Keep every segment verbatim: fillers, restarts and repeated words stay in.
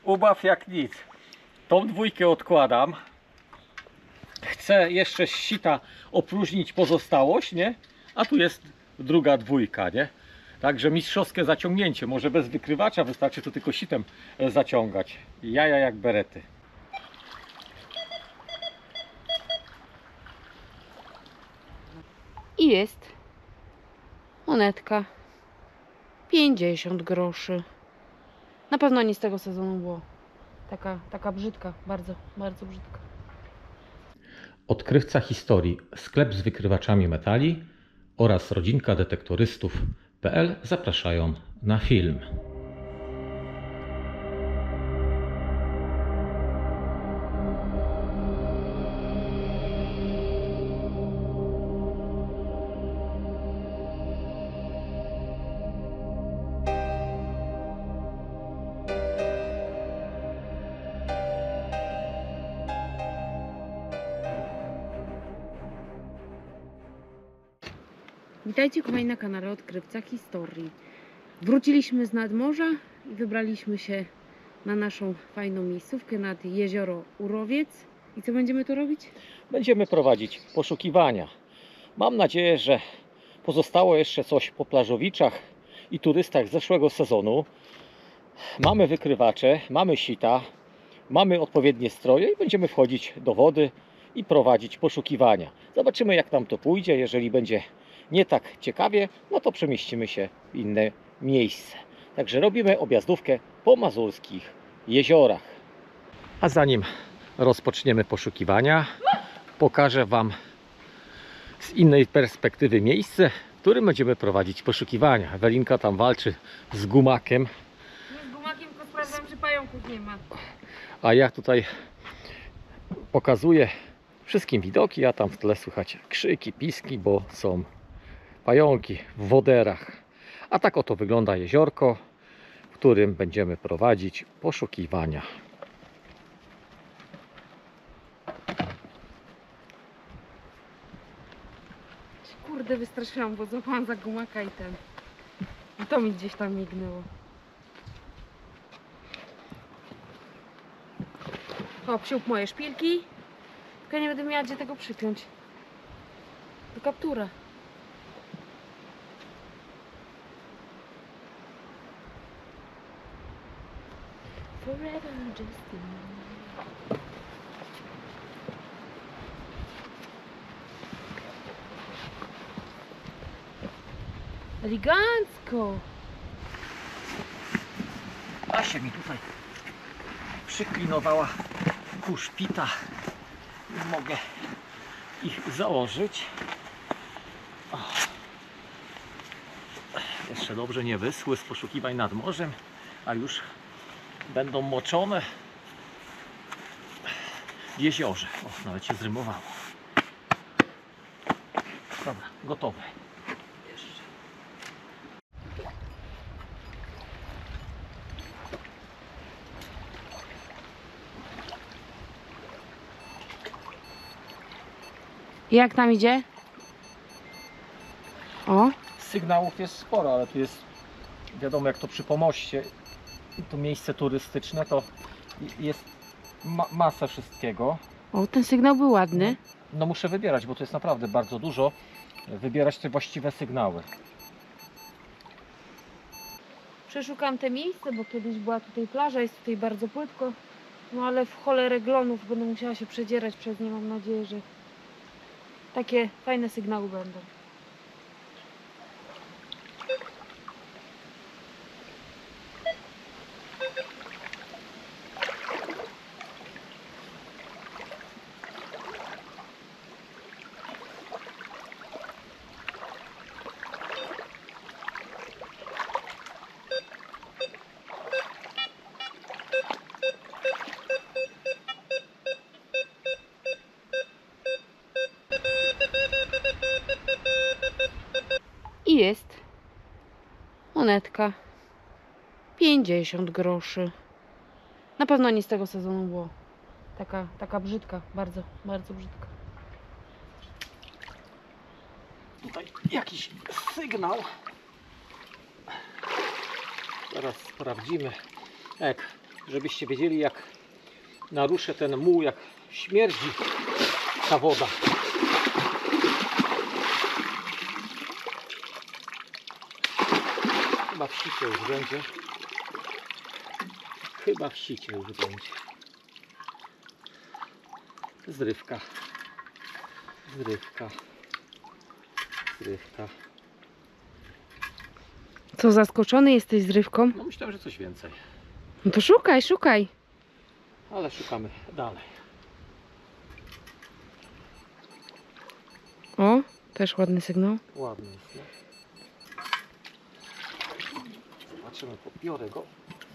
ubaw jak nic. Tą dwójkę odkładam. Chcę jeszcze z sita opróżnić pozostałość, nie? A tu jest druga dwójka, nie? Także mistrzowskie zaciągnięcie. Może bez wykrywacza, wystarczy to tylko sitem zaciągać. Jaja jak berety. I jest monetka pięćdziesiąt groszy. Na pewno nie z tego sezonu było. Taka, taka brzydka, bardzo, bardzo brzydka. Odkrywca historii, sklep z wykrywaczami metali oraz rodzinka detektorystów kropka p l zapraszają na film. Witajcie kochani na kanale Odkrywca Historii. Wróciliśmy z nadmorza i wybraliśmy się na naszą fajną miejscówkę nad jezioro Urowiec. I co będziemy tu robić? Będziemy prowadzić poszukiwania. Mam nadzieję, że pozostało jeszcze coś po plażowiczach i turystach z zeszłego sezonu. Mamy wykrywacze, mamy sita, mamy odpowiednie stroje i będziemy wchodzić do wody i prowadzić poszukiwania. Zobaczymy, jak nam to pójdzie. Jeżeli będzie nie tak ciekawie, no to przemieścimy się w inne miejsce. Także robimy objazdówkę po mazurskich jeziorach. A zanim rozpoczniemy poszukiwania, pokażę Wam z innej perspektywy miejsce, w którym będziemy prowadzić poszukiwania. Ewelinka tam walczy z gumakiem. Nie z gumakiem, tylko sprawdzam, czy pająków nie ma. A ja tutaj pokazuję wszystkim widoki, a tam w tle słychać krzyki, piski, bo są pająki w woderach. A tak oto wygląda jeziorko, w którym będziemy prowadzić poszukiwania. Kurde, wystraszyłam, bo złapałam za gumaka i ten. I to mi gdzieś tam mignęło. O, psiup moje szpilki. Tylko nie będę miała gdzie tego przypiąć. Do kaptura. Forever Justin. Elegancko. A się mi tutaj przyklinowała kuszpita. Mogę ich założyć. O. Jeszcze dobrze nie wyschły z poszukiwań nad morzem, a już będą moczone w jeziorze. O, nawet się zrymowało. Dobra, gotowe. Jak tam idzie? O, Sygnałów jest sporo, ale tu jest, wiadomo, jak to przy pomoście, to miejsce turystyczne, to jest ma masa wszystkiego. o, ten sygnał był ładny. No muszę wybierać, bo to jest naprawdę bardzo dużo. Wybierać te właściwe sygnały. Przeszukam te miejsce, bo kiedyś była tutaj plaża, jest tutaj bardzo płytko. No ale w cholerę glonów będę musiała się przedzierać przez nie. Mam nadzieję, że takie fajne sygnały będą. I jest monetka pięćdziesiąt groszy. Na pewno nie z tego sezonu było. Taka, taka brzydka, bardzo, bardzo brzydka. Tutaj jakiś sygnał. Teraz sprawdzimy, jak żebyście wiedzieli, jak naruszę ten muł, jak śmierdzi ta woda. Chyba w sicie już będzie. Chyba w sicie już będzie. Zrywka. Zrywka. Zrywka. Co, zaskoczony jesteś zrywką? No myślałem, że coś więcej. No to szukaj, szukaj. Ale szukamy dalej. O, też ładny sygnał. Ładny jest, nie? Zobaczymy, pobiorę go.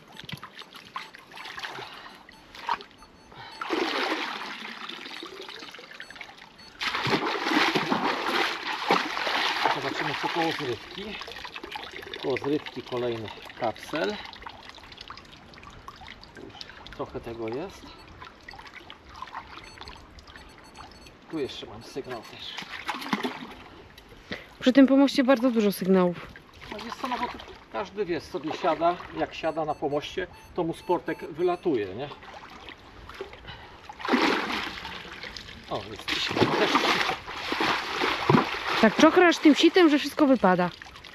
Zobaczymy, co koło zrywki. Koło zrywki kolejny kapsel. Już trochę tego jest. Tu jeszcze mam sygnał też. Przy tym pomoście bardzo dużo sygnałów. No jest to, no bo każdy wie, sobie siada, jak siada na pomoście, to mu sportek wylatuje, nie? O, jest też sicie. Tak czokrasz tym sitem, że wszystko wypada.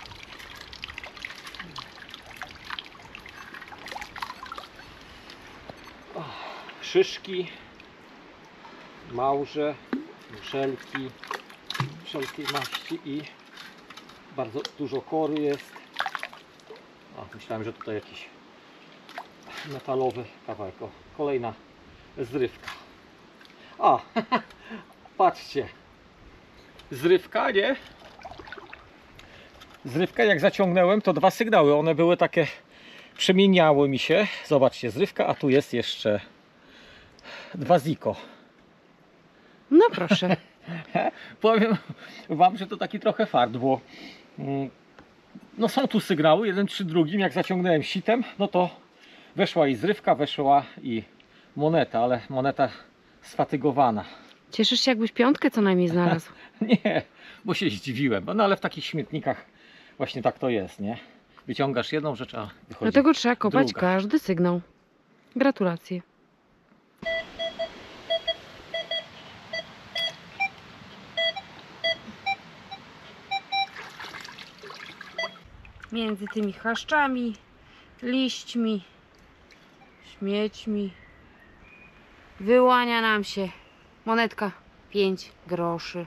O, szyszki, małże, muszelki, wszelkiej maści i bardzo dużo kory jest. O, myślałem, że tutaj jakiś metalowy kawałek. O, kolejna zrywka. O, patrzcie. Zrywka, nie? Zrywka, jak zaciągnąłem, to dwa sygnały. One były takie, przemieniały mi się. Zobaczcie, zrywka, a tu jest jeszcze dwa ziko. No proszę. Powiem wam, że to taki trochę fart, bo mm, no są tu sygnały, jeden przy drugim. Jak zaciągnąłem sitem, no to weszła i zrywka, weszła i moneta, ale moneta sfatygowana. Cieszysz się, jakbyś piątkę co najmniej znalazł. Nie, bo się zdziwiłem. No ale w takich śmietnikach właśnie tak to jest, nie? Wyciągasz jedną rzecz, a wychodzi Dlatego trzeba kopać druga. każdy sygnał. Gratulacje. Między tymi chaszczami, liśćmi, śmiećmi wyłania nam się monetka pięć groszy.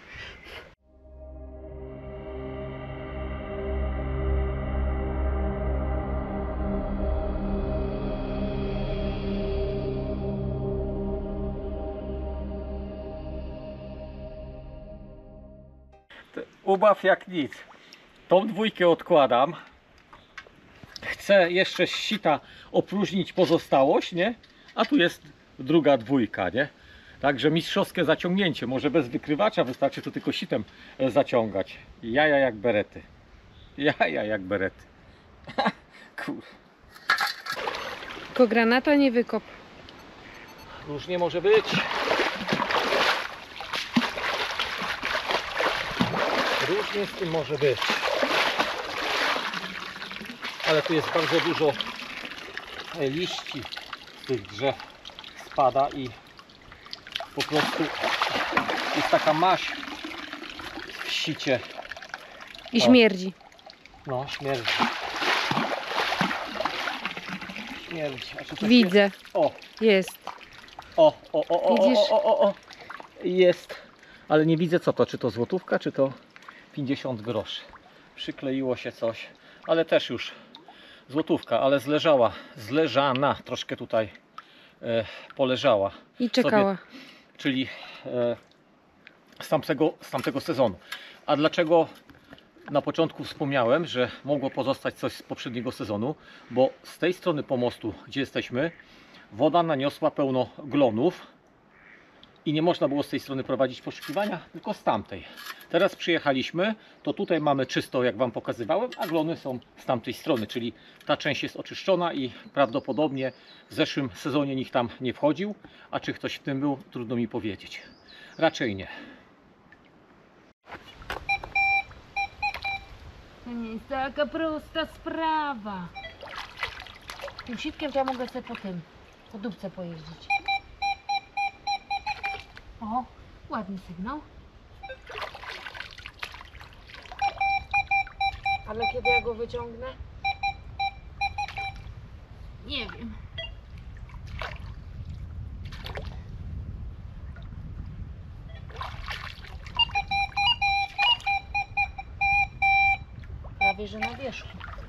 Ubaw jak nic. Tą dwójkę odkładam. Chcę jeszcze z sita opróżnić pozostałość, nie? A tu jest druga dwójka, nie? Także mistrzowskie zaciągnięcie. Może bez wykrywacza, wystarczy to tylko sitem zaciągać. Jaja jak berety. Jaja jak berety. Kur. Tylko granata nie wykop. Różnie może być. Różnie z tym może być. Ale tu jest bardzo dużo liści z tych drzew spada i po prostu jest taka maź w sicie. I O. śmierdzi. No, śmierdzi. Śmierdzi. A czy coś Widzę. Jest? O, Jest. o, o, o, o, Widzisz? o, o, o. Jest. Ale nie widzę co to, czy to złotówka, czy to pięćdziesiąt groszy. Przykleiło się coś, ale też już złotówka, ale zleżała, zleżana, troszkę tutaj e, poleżała. I czekała. Sobie, czyli e, z, tamtego, z tamtego sezonu. A dlaczego na początku wspomniałem, że mogło pozostać coś z poprzedniego sezonu? Bo z tej strony pomostu, gdzie jesteśmy, woda naniosła pełno glonów i nie można było z tej strony prowadzić poszukiwania, tylko z tamtej. Teraz przyjechaliśmy, to tutaj mamy czysto, jak wam pokazywałem, a glony są z tamtej strony, czyli ta część jest oczyszczona i prawdopodobnie w zeszłym sezonie nikt tam nie wchodził, a czy ktoś w tym był, trudno mi powiedzieć. Raczej nie. To nie jest taka prosta sprawa. Tym sitkiem to ja mogę sobie po tym, po dupce pojeździć. O, ładny sygnał. Ale kiedy ja go wyciągnę? Nie wiem. Prawie że na wierzchu.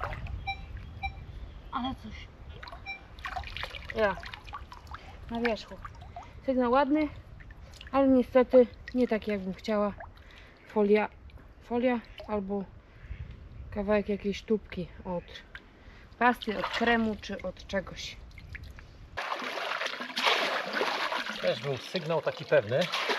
Ale coś. Ja. Na wierzchu. Sygnał ładny, ale niestety nie taki jakbym chciała. Folia, folia albo kawałek jakiejś tubki od pasty, od kremu czy od czegoś. Też był sygnał taki pewny.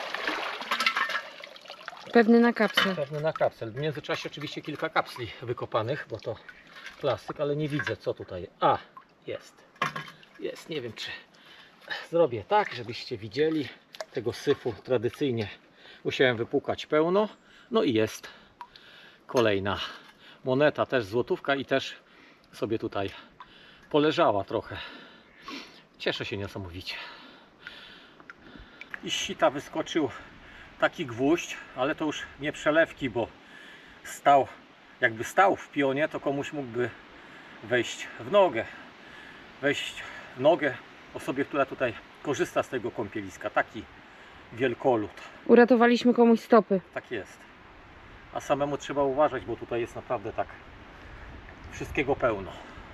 Pewny na kapsel. Pewny na kapsel. W międzyczasie oczywiście kilka kapsli wykopanych, bo to plastyk, ale nie widzę co tutaj. A, jest. Jest, nie wiem czy zrobię tak, żebyście widzieli. Tego syfu tradycyjnie musiałem wypłukać pełno. No i jest kolejna moneta, też złotówka i też sobie tutaj poleżała trochę. Cieszę się niesamowicie. I z sita wyskoczył taki gwóźdź, ale to już nie przelewki, bo stał, jakby stał w pionie, to komuś mógłby wejść w nogę. Wejść w nogę osobie, która tutaj korzysta z tego kąpieliska. Taki wielkolud. Uratowaliśmy komuś stopy. Tak jest. A samemu trzeba uważać, bo tutaj jest naprawdę tak wszystkiego pełno.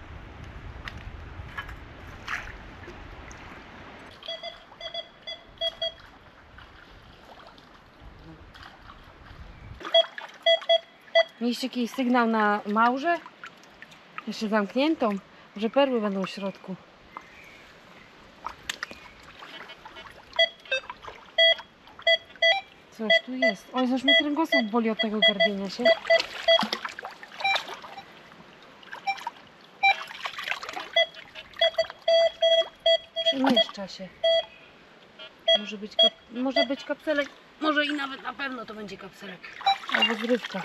Mieliście jakiś sygnał na małże? Jeszcze zamkniętą? Może perły będą w środku? Coś tu jest. Oj, już mnie kręgosłup boli od tego garbienia się. Przemieszcza się. Może być, kap... może być kapselek. Może i nawet na pewno to będzie kapselek. Albo zrywka.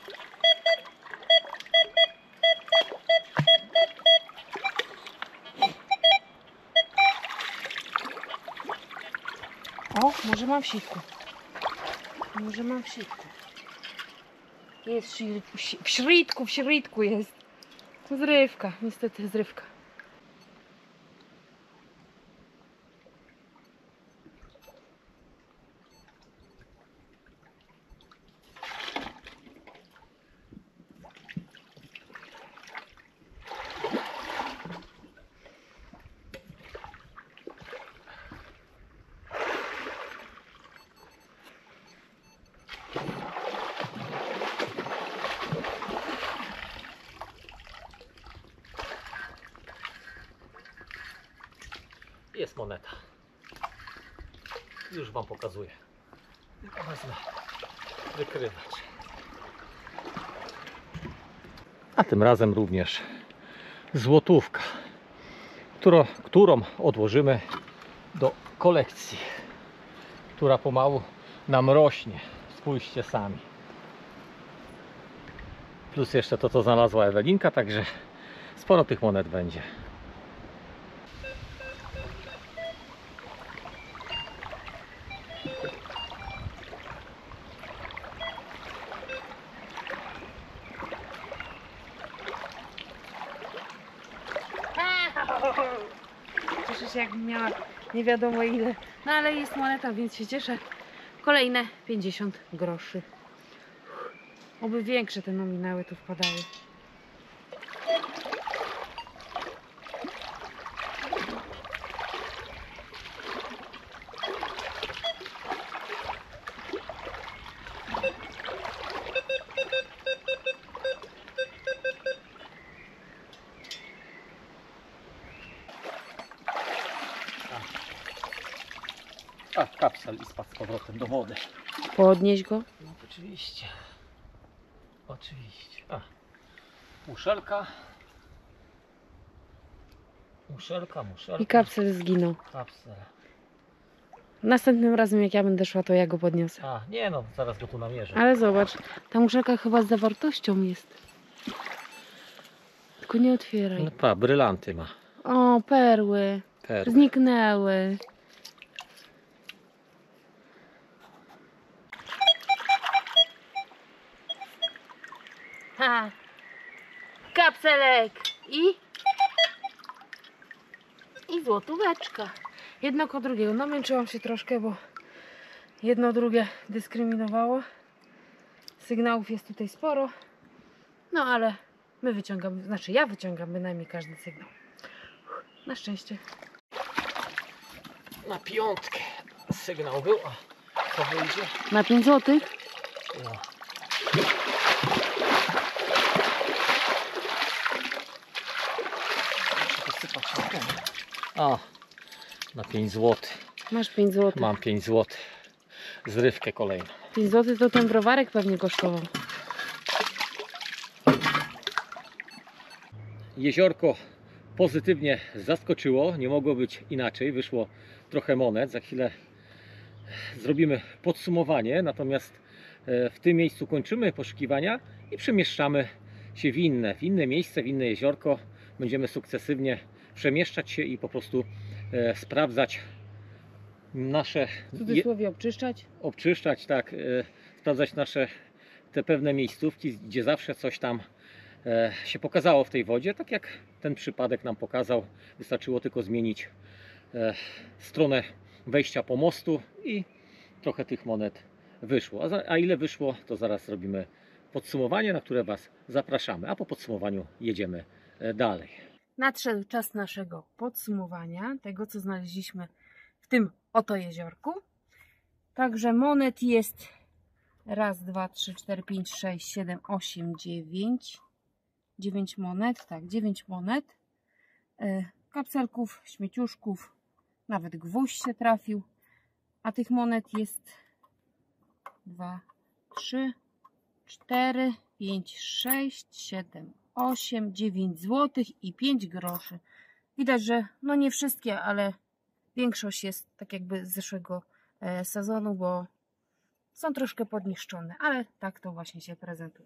O, może mam w sitku. Może mam w sitku. Jest w środku, w środku, w środku jest. Zrywka, niestety zrywka. Jest moneta. Już wam pokazuję. Tylko wezmę wykrywacz. A tym razem również złotówka, którą, którą odłożymy do kolekcji, która pomału nam rośnie. Spójrzcie sami. Plus jeszcze to, co znalazła Ewelinka, także sporo tych monet będzie. Cieszę się, jakbym miała nie wiadomo ile. No ale jest moneta, więc się cieszę. Kolejne pięćdziesiąt groszy. Oby większe te nominały tu wpadały. A, kapsel i spadł z powrotem do wody. Podnieś go. No oczywiście. Oczywiście. A. Muszelka. Muszelka, muszelka. I kapsel zginął. Kapsel. Następnym razem jak ja będę szła, to ja go podniosę. A, nie no, zaraz go tu namierzę. Ale zobacz, ta muszelka chyba z zawartością jest. Tylko nie otwieraj. No pa, brylanty ma. O, perły. Perły. Zniknęły. Ha. Kapselek i i złotóweczka. Jedno ko drugiego. Namęczyłam się troszkę, bo jedno drugie dyskryminowało. Sygnałów jest tutaj sporo. No ale my wyciągamy, znaczy ja wyciągam bynajmniej każdy sygnał. Na szczęście. Na piątkę sygnał był, a co wyjdzie? Na pięć złotych? No. A, na pięć złotych. Masz pięć złotych. Mam pięć złotych. Zrywkę kolejną. pięć złotych to ten browarek pewnie kosztował. Jeziorko pozytywnie zaskoczyło, nie mogło być inaczej, wyszło trochę monet, za chwilę zrobimy podsumowanie, natomiast w tym miejscu kończymy poszukiwania i przemieszczamy się w inne, w inne miejsce, w inne jeziorko. Będziemy sukcesywnie przemieszczać się i po prostu e, sprawdzać nasze, W cudzysłowie obczyszczać. obczyszczać, tak, e, sprawdzać nasze te pewne miejscówki, gdzie zawsze coś tam e, się pokazało w tej wodzie, tak jak ten przypadek nam pokazał. Wystarczyło tylko zmienić e, stronę wejścia pomostu i trochę tych monet wyszło. A, za, a ile wyszło, to zaraz robimy podsumowanie, na które Was zapraszamy, a po podsumowaniu jedziemy e, dalej. Nadszedł czas naszego podsumowania tego, co znaleźliśmy w tym oto jeziorku. Także monet jest raz, dwa, trzy, cztery, pięć, sześć, siedem, osiem, dziewięć. dziewięć monet, tak, dziewięć monet. Yy, kapselków, śmieciuszków, nawet gwóźdź się trafił. A tych monet jest dwa, trzy, cztery, pięć, sześć, siedem, osiem, dziewięć złotych i pięć groszy. Widać, że no nie wszystkie, ale większość jest tak jakby z zeszłego e, sezonu, bo są troszkę podniszczone, ale tak to właśnie się prezentuje.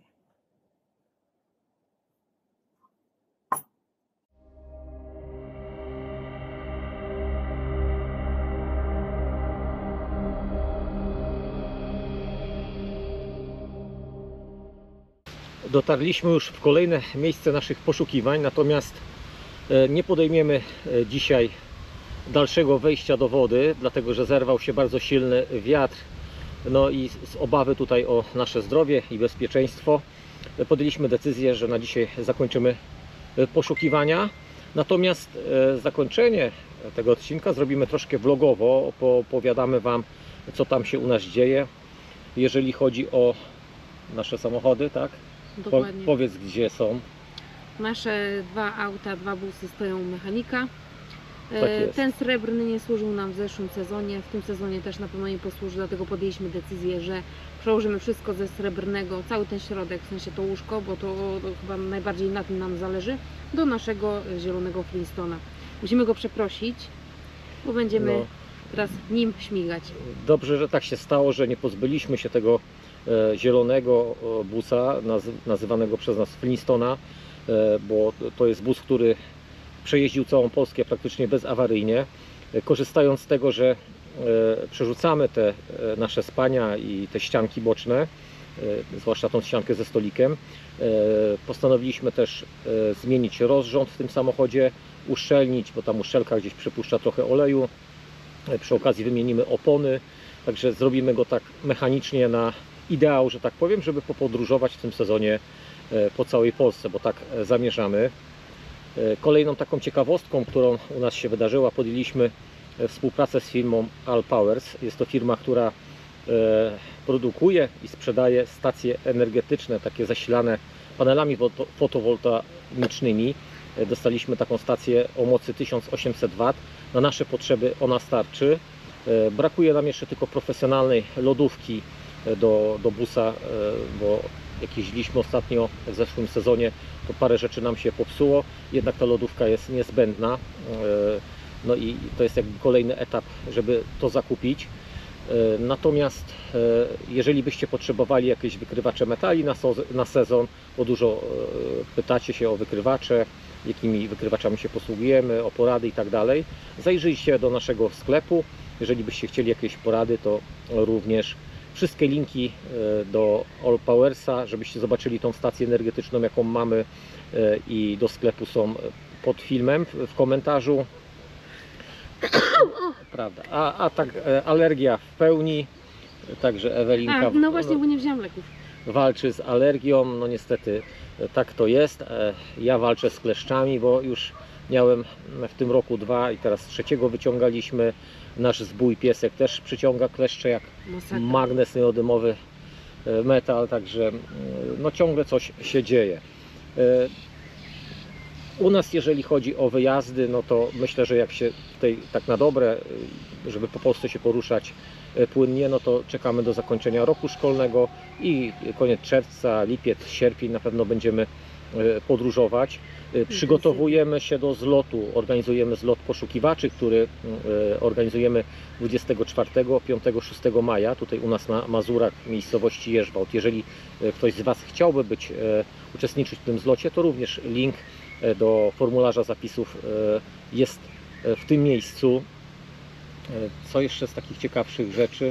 Dotarliśmy już w kolejne miejsce naszych poszukiwań, natomiast nie podejmiemy dzisiaj dalszego wejścia do wody, dlatego że zerwał się bardzo silny wiatr, no i z obawy tutaj o nasze zdrowie i bezpieczeństwo podjęliśmy decyzję, że na dzisiaj zakończymy poszukiwania. Natomiast zakończenie tego odcinka zrobimy troszkę vlogowo, opowiadamy Wam, co tam się u nas dzieje, jeżeli chodzi o nasze samochody, tak? Dokładnie. Po, powiedz, gdzie są. Nasze dwa auta, dwa busy stoją u mechanika. Tak jest. Ten srebrny nie służył nam w zeszłym sezonie, w tym sezonie też na pewno nie posłuży, dlatego podjęliśmy decyzję, że przełożymy wszystko ze srebrnego, cały ten środek, w sensie to łóżko, bo to, to chyba najbardziej na tym nam zależy, do naszego zielonego Flintstona. Musimy go przeprosić, bo będziemy No. teraz nim śmigać. Dobrze, że tak się stało, że nie pozbyliśmy się tego e, zielonego e, busa, naz, nazywanego przez nas Flintstona, e, bo to jest bus, który przejeździł całą Polskę praktycznie bezawaryjnie. E, korzystając z tego, że e, przerzucamy te e, nasze spania i te ścianki boczne, e, zwłaszcza tą ściankę ze stolikiem, e, postanowiliśmy też e, zmienić rozrząd w tym samochodzie, uszczelnić, bo tam uszczelka gdzieś przepuszcza trochę oleju. Przy okazji wymienimy opony, także zrobimy go tak mechanicznie na ideał, że tak powiem, żeby popodróżować w tym sezonie po całej Polsce, bo tak zamierzamy. Kolejną taką ciekawostką, którą u nas się wydarzyła, podjęliśmy współpracę z firmą Alpowers. Jest to firma, która produkuje i sprzedaje stacje energetyczne, takie zasilane panelami fotowoltaicznymi. Dostaliśmy taką stację o mocy tysiąc osiemset watów. Na nasze potrzeby ona starczy. Brakuje nam jeszcze tylko profesjonalnej lodówki do, do busa, bo jak jeździliśmy ostatnio w zeszłym sezonie, to parę rzeczy nam się popsuło. Jednak ta lodówka jest niezbędna. No i to jest jakby kolejny etap, żeby to zakupić. Natomiast jeżeli byście potrzebowali jakieś wykrywacze metali na, so, na sezon, bo dużo pytacie się o wykrywacze, jakimi wykrywaczami się posługujemy, o porady i tak dalej, zajrzyjcie do naszego sklepu. Jeżeli byście chcieli jakieś porady, to również wszystkie linki do All Powersa, żebyście zobaczyli tą stację energetyczną, jaką mamy, i do sklepu są pod filmem w komentarzu. Prawda. A, a tak alergia w pełni, także Ewelinka A, no właśnie, bo nie wziąłem leków. walczy z alergią. No niestety tak to jest. Ja walczę z kleszczami, bo już miałem w tym roku dwa i teraz trzeciego wyciągaliśmy. Nasz zbój piesek też przyciąga kleszcze jak Masakra. magnes neodymowy metal, także no ciągle coś się dzieje. U nas, jeżeli chodzi o wyjazdy, no to myślę, że jak się tutaj tak na dobre, żeby po Polsce się poruszać płynnie, no to czekamy do zakończenia roku szkolnego i koniec czerwca, lipiec, sierpień na pewno będziemy podróżować. Przygotowujemy się do zlotu, organizujemy zlot poszukiwaczy, który organizujemy dwudziestego czwartego, piątego, szóstego maja, tutaj u nas na Mazurach, w miejscowości Jerzwałt. Jeżeli ktoś z Was chciałby być, uczestniczyć w tym zlocie, to również link do formularza zapisów jest w tym miejscu. Co jeszcze z takich ciekawszych rzeczy?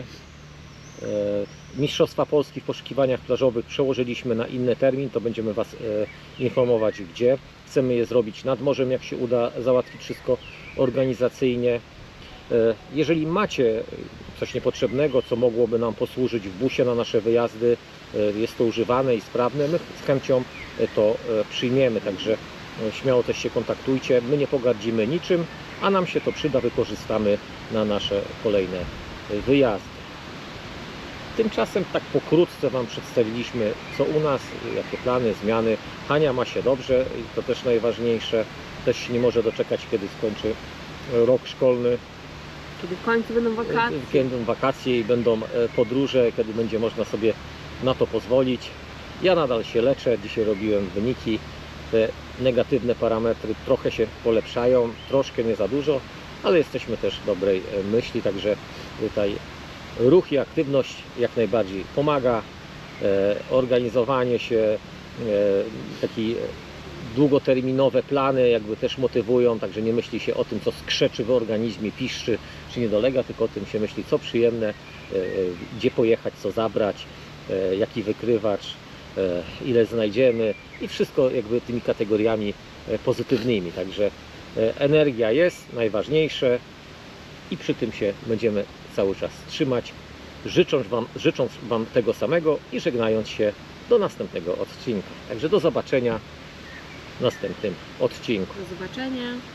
Mistrzostwa Polski w poszukiwaniach plażowych przełożyliśmy na inny termin, to będziemy Was informować gdzie. Chcemy je zrobić nad morzem, jak się uda załatwić wszystko organizacyjnie. Jeżeli macie coś niepotrzebnego, co mogłoby nam posłużyć w busie na nasze wyjazdy, jest to używane i sprawne, my z chęcią to przyjmiemy, także śmiało też się kontaktujcie, my nie pogardzimy niczym, a nam się to przyda, wykorzystamy na nasze kolejne wyjazdy. Tymczasem tak pokrótce Wam przedstawiliśmy, co u nas, jakie plany, zmiany. Hania ma się dobrze i to też najważniejsze, też się nie może doczekać, kiedy skończy rok szkolny. Kiedy w końcu będą wakacje. Kiedy będą wakacje i będą podróże, kiedy będzie można sobie na to pozwolić. Ja nadal się leczę, dzisiaj robiłem wyniki. Te negatywne parametry trochę się polepszają, troszkę nie za dużo, ale jesteśmy też dobrej myśli, także tutaj ruch i aktywność jak najbardziej pomaga. E, organizowanie się, e, takie długoterminowe plany jakby też motywują, także nie myśli się o tym, co skrzeczy w organizmie, piszczy, czy nie dolega, tylko o tym się myśli, co przyjemne, e, gdzie pojechać, co zabrać, e, jaki wykrywacz, e, ile znajdziemy i wszystko jakby tymi kategoriami pozytywnymi, także e, energia jest najważniejsze i przy tym się będziemy cały czas trzymać, życząc wam, życząc Wam tego samego i żegnając się do następnego odcinka. Także do zobaczenia w następnym odcinku. Do zobaczenia.